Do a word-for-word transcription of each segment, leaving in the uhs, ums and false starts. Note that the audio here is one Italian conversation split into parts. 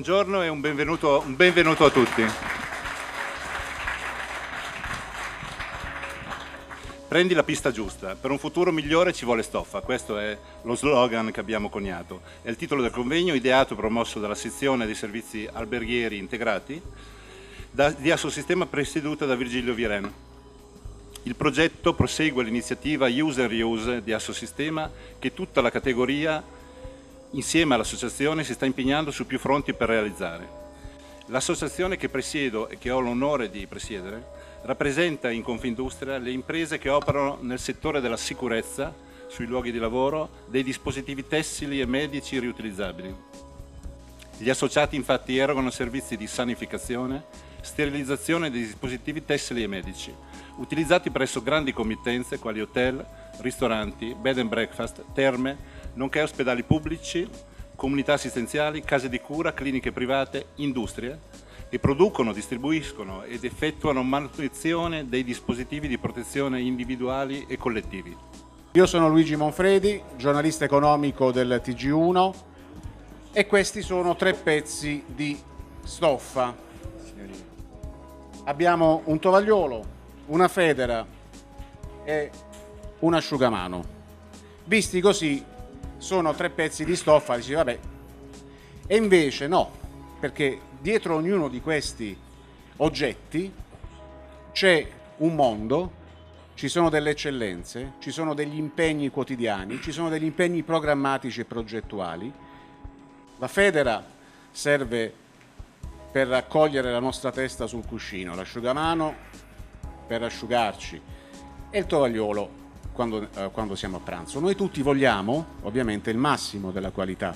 Buongiorno e un benvenuto, un benvenuto a tutti. Prendi la pista giusta, per un futuro migliore ci vuole stoffa, questo è lo slogan che abbiamo coniato. È il titolo del convegno ideato e promosso dalla sezione dei servizi alberghieri integrati da, di Assosistema presieduta da Virgilio Viren. Il progetto prosegue l'iniziativa Use and Reuse di Assosistema che tutta la categoria insieme all'associazione si sta impegnando su più fronti per realizzare. L'associazione che presiedo e che ho l'onore di presiedere rappresenta in Confindustria le imprese che operano nel settore della sicurezza sui luoghi di lavoro dei dispositivi tessili e medici riutilizzabili. Gli associati infatti erogano servizi di sanificazione, sterilizzazione dei dispositivi tessili e medici, utilizzati presso grandi committenze quali hotel, ristoranti, bed and breakfast, terme, nonché ospedali pubblici, comunità assistenziali, case di cura, cliniche private, industrie, e producono, distribuiscono ed effettuano manutenzione dei dispositivi di protezione individuali e collettivi. Io sono Luigi Monfredi, giornalista economico del T G uno e questi sono tre pezzi di stoffa. Abbiamo un tovagliolo, una federa e un asciugamano. Visti così sono tre pezzi di stoffa, dici vabbè, e invece no, perché dietro ognuno di questi oggetti c'è un mondo, ci sono delle eccellenze, ci sono degli impegni quotidiani, ci sono degli impegni programmatici e progettuali. La federa serve per raccogliere la nostra testa sul cuscino, l'asciugamano per asciugarci e il tovagliolo quando, eh, quando siamo a pranzo. Noi tutti vogliamo ovviamente il massimo della qualità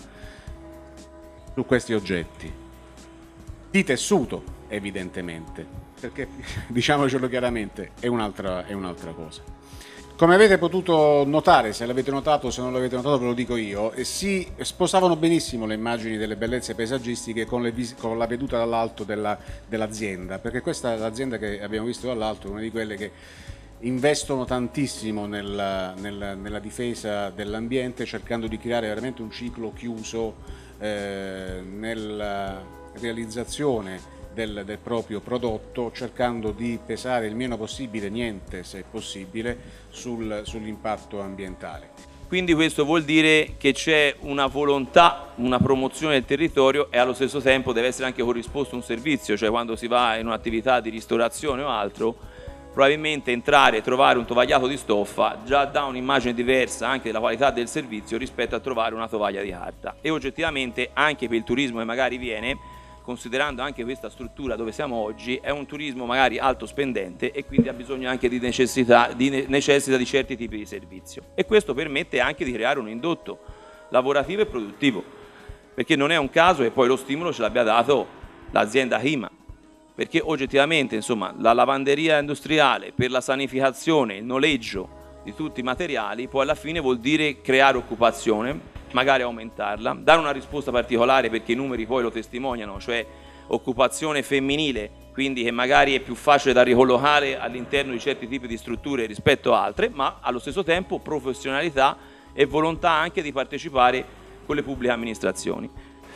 su questi oggetti. Di tessuto, evidentemente, perché diciamocelo chiaramente, è un'altra è un'altra cosa. Come avete potuto notare, se l'avete notato, se non l'avete notato ve lo dico io, si sposavano benissimo le immagini delle bellezze paesaggistiche con, le con la veduta dall'alto dell'azienda, perché questa è l'azienda che abbiamo visto dall'alto, una di quelle che investono tantissimo nel, nel, nella difesa dell'ambiente, cercando di creare veramente un ciclo chiuso eh, nella realizzazione del, del proprio prodotto, cercando di pesare il meno possibile, niente se possibile, sul, sull'impatto ambientale. Quindi questo vuol dire che c'è una volontà, una promozione del territorio e allo stesso tempo deve essere anche corrisposto un servizio, cioè quando si va in un'attività di ristorazione o altro, probabilmente entrare e trovare un tovagliato di stoffa già dà un'immagine diversa anche della qualità del servizio rispetto a trovare una tovaglia di carta. E oggettivamente anche per il turismo che magari viene, considerando anche questa struttura dove siamo oggi, è un turismo magari alto spendente e quindi ha bisogno anche di necessità di, necessità di certi tipi di servizio. E questo permette anche di creare un indotto lavorativo e produttivo, perché non è un caso che poi lo stimolo ce l'abbia dato l'azienda Hima, perché oggettivamente insomma, la lavanderia industriale per la sanificazione, il noleggio di tutti i materiali, poi alla fine vuol dire creare occupazione, magari aumentarla, dare una risposta particolare perché i numeri poi lo testimoniano, cioè occupazione femminile, quindi che magari è più facile da ricollocare all'interno di certi tipi di strutture rispetto a altre, ma allo stesso tempo professionalità e volontà anche di partecipare con le pubbliche amministrazioni.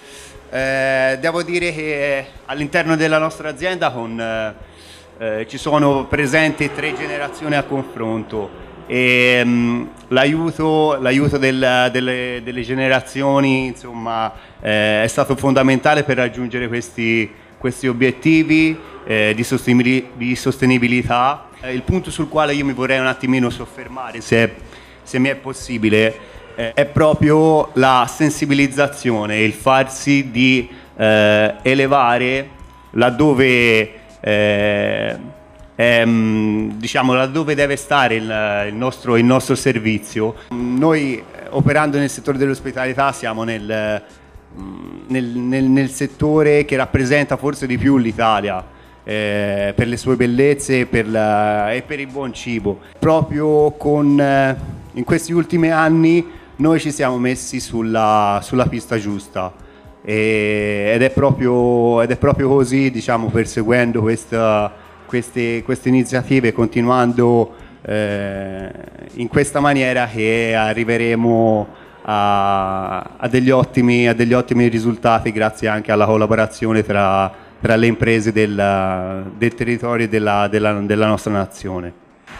Eh, devo dire che all'interno della nostra azienda con, eh, eh, ci sono presenti tre generazioni a confronto e l'aiuto del, delle, delle generazioni insomma, eh, è stato fondamentale per raggiungere questi, questi obiettivi eh, di, sostenibili, di sostenibilità. Eh, il punto sul quale io mi vorrei un attimino soffermare, se, se mi è possibile, eh, è proprio la sensibilizzazione, il farsi di eh, elevare laddove eh, Ehm, diciamo laddove deve stare il, il, nostro, il nostro servizio. Noi operando nel settore dell'ospitalità siamo nel, nel, nel, nel settore che rappresenta forse di più l'Italia eh, per le sue bellezze per la, e per il buon cibo. Proprio con, eh, in questi ultimi anni noi ci siamo messi sulla, sulla pista giusta e, ed, è proprio, ed è proprio così, diciamo, perseguendo questa Queste, queste iniziative, continuando eh, in questa maniera, che arriveremo a, a, degli ottimi, a degli ottimi risultati grazie anche alla collaborazione tra, tra le imprese del, del territorio e della, della, della nostra nazione.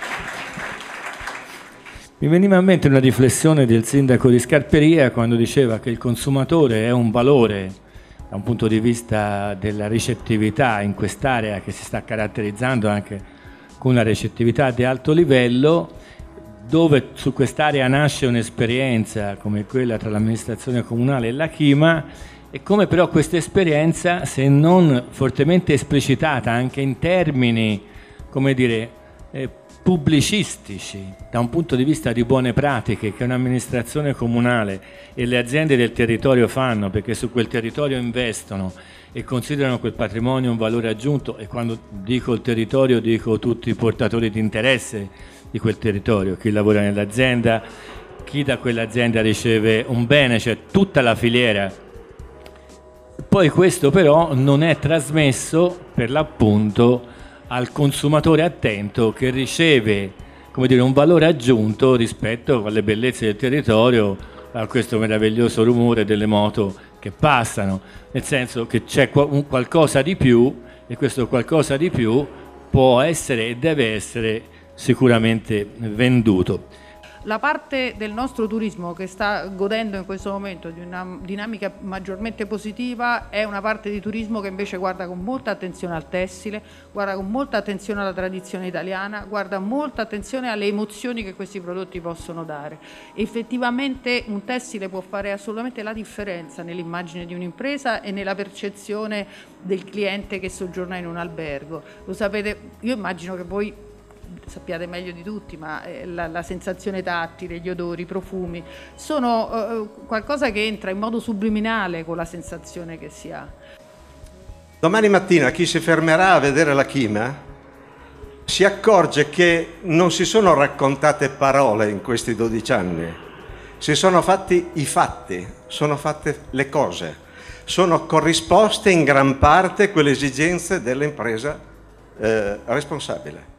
Mi veniva in mente una riflessione del sindaco di Scarperia quando diceva che il consumatore è un valore da un punto di vista della ricettività in quest'area che si sta caratterizzando anche con una ricettività di alto livello, dove su quest'area nasce un'esperienza come quella tra l'amministrazione comunale e la Chima, e come però questa esperienza, se non fortemente esplicitata anche in termini, come dire, eh, pubblicistici, da un punto di vista di buone pratiche che un'amministrazione comunale e le aziende del territorio fanno, perché su quel territorio investono e considerano quel patrimonio un valore aggiunto, e quando dico il territorio dico tutti i portatori di interesse di quel territorio, chi lavora nell'azienda, chi da quell'azienda riceve un bene, cioè tutta la filiera. Poi questo però non è trasmesso per l'appunto al consumatore attento che riceve, come dire, un valore aggiunto rispetto alle bellezze del territorio, a questo meraviglioso rumore delle moto che passano, nel senso che c'è qualcosa di più, e questo qualcosa di più può essere e deve essere sicuramente venduto. La parte del nostro turismo che sta godendo in questo momento di una dinamica maggiormente positiva è una parte di turismo che invece guarda con molta attenzione al tessile, guarda con molta attenzione alla tradizione italiana, guarda molta attenzione alle emozioni che questi prodotti possono dare. Effettivamente un tessile può fare assolutamente la differenza nell'immagine di un'impresa e nella percezione del cliente che soggiorna in un albergo. Lo sapete, io immagino che voi sappiate meglio di tutti, ma la, la sensazione tattile, gli odori, i profumi sono uh, qualcosa che entra in modo subliminale con la sensazione che si ha. Domani mattina chi si fermerà a vedere la Chima si accorge che non si sono raccontate parole in questi dodici anni, si sono fatti i fatti, sono fatte le cose, sono corrisposte in gran parte quelle esigenze dell'impresa eh, responsabile.